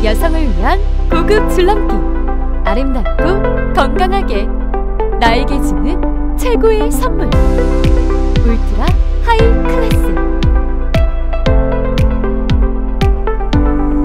여성을 위한 고급 줄넘기. 아름답고 건강하게 나에게 주는 최고의 선물. 울트라 하이 클래스.